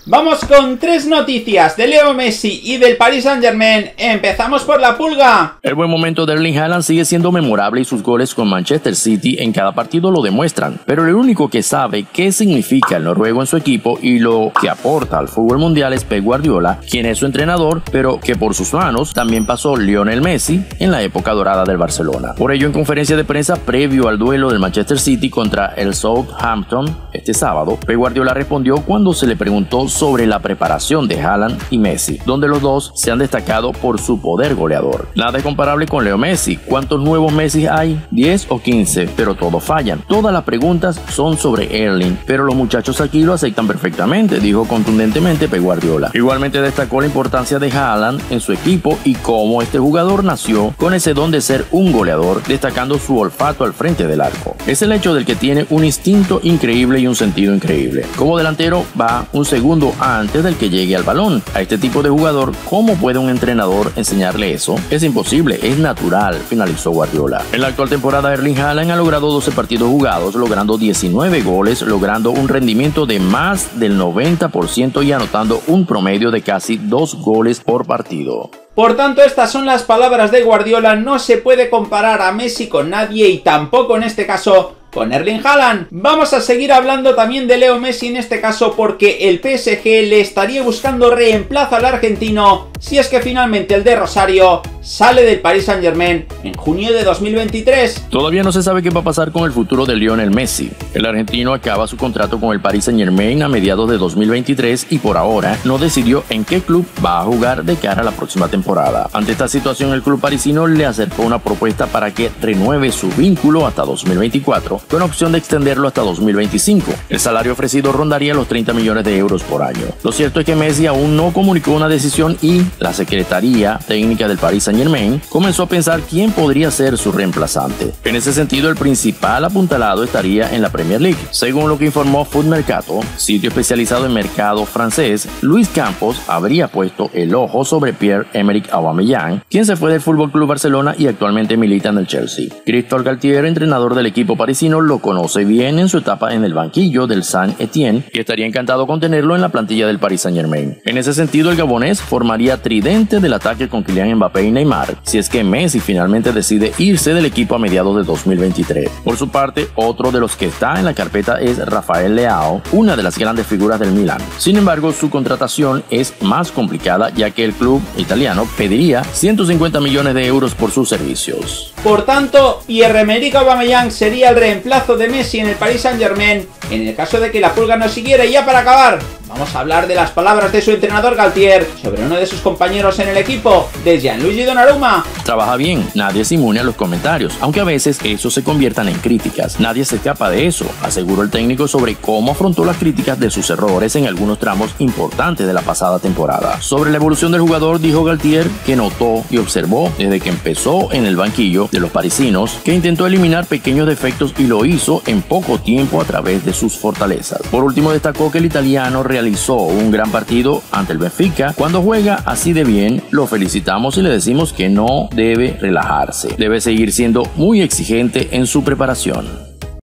Vamos con tres noticias de Leo Messi y del Paris Saint-Germain. Empezamos por la pulga. El buen momento de Erling Haaland sigue siendo memorable y sus goles con Manchester City en cada partido lo demuestran. Pero el único que sabe qué significa el noruego en su equipo y lo que aporta al fútbol mundial es Pep Guardiola, quien es su entrenador, pero que por sus manos también pasó Lionel Messi en la época dorada del Barcelona. Por ello, en conferencia de prensa previo al duelo del Manchester City contra el Southampton este sábado, Pep Guardiola respondió cuando se le preguntó sobre la preparación de Haaland y Messi, donde los dos se han destacado por su poder goleador. Nada es comparable con Leo Messi. ¿Cuántos nuevos Messi hay? 10 o 15, pero todos fallan. Todas las preguntas son sobre Erling, pero los muchachos aquí lo aceptan perfectamente, dijo contundentemente Pep Guardiola. Igualmente destacó la importancia de Haaland en su equipo y cómo este jugador nació con ese don de ser un goleador, destacando su olfato al frente del arco. Es el hecho del que tiene un instinto increíble y un sentido increíble. Como delantero va un segundo antes del que llegue al balón. A este tipo de jugador, ¿cómo puede un entrenador enseñarle eso? Es imposible, es natural, finalizó Guardiola. En la actual temporada, Erling Haaland ha logrado 12 partidos jugados, logrando 19 goles, logrando un rendimiento de más del 90% y anotando un promedio de casi 2 goles por partido. Por tanto, estas son las palabras de Guardiola. No se puede comparar a Messi con nadie y tampoco en este caso con Erling Haaland. Vamos a seguir hablando también de Leo Messi en este caso porque el PSG le estaría buscando reemplazo al argentino si es que finalmente el de Rosario sale del Paris Saint-Germain en junio de 2023. Todavía no se sabe qué va a pasar con el futuro de Lionel Messi. El argentino acaba su contrato con el Paris Saint-Germain a mediados de 2023 y por ahora no decidió en qué club va a jugar de cara a la próxima temporada. Ante esta situación, el club parisino le acercó una propuesta para que renueve su vínculo hasta 2024 con opción de extenderlo hasta 2025. El salario ofrecido rondaría los 30 millones de euros por año. Lo cierto es que Messi aún no comunicó una decisión y la Secretaría Técnica del Paris Saint-Germain comenzó a pensar quién podría ser su reemplazante. En ese sentido, el principal apuntalado estaría en la Premier League. Según lo que informó Foot Mercato, sitio especializado en mercado francés, Luis Campos habría puesto el ojo sobre Pierre-Emerick Aubameyang, quien se fue del FC Barcelona y actualmente milita en el Chelsea. Christophe Galtier, entrenador del equipo parisino, lo conoce bien en su etapa en el banquillo del Saint-Étienne y estaría encantado con tenerlo en la plantilla del Paris Saint-Germain. En ese sentido, el gabonés formaría tridente del ataque con Kylian Mbappé y Neymar, si es que Messi finalmente decide irse del equipo a mediados de 2023. Por su parte, otro de los que está en la carpeta es Rafael Leao, una de las grandes figuras del Milan. Sin embargo, su contratación es más complicada ya que el club italiano pediría 150 millones de euros por sus servicios. Por tanto, Pierre-Emerick Aubameyang sería el reemplazo de Messi en el Paris Saint-Germain en el caso de que la pulga no siguiera. Y ya para acabar, vamos a hablar de las palabras de su entrenador Galtier sobre uno de sus compañeros en el equipo, de Gianluigi Donnarumma. Trabaja bien, nadie es inmune a los comentarios, aunque a veces esos se conviertan en críticas. Nadie se escapa de eso, aseguró el técnico sobre cómo afrontó las críticas de sus errores en algunos tramos importantes de la pasada temporada. Sobre la evolución del jugador, dijo Galtier que notó y observó desde que empezó en el banquillo de los parisinos que intentó eliminar pequeños defectos y lo hizo en poco tiempo a través de sus fortalezas. Por último, destacó que el italiano realizó un gran partido ante el Benfica. Cuando juega así de bien, lo felicitamos y le decimos que no debe relajarse. Debe seguir siendo muy exigente en su preparación.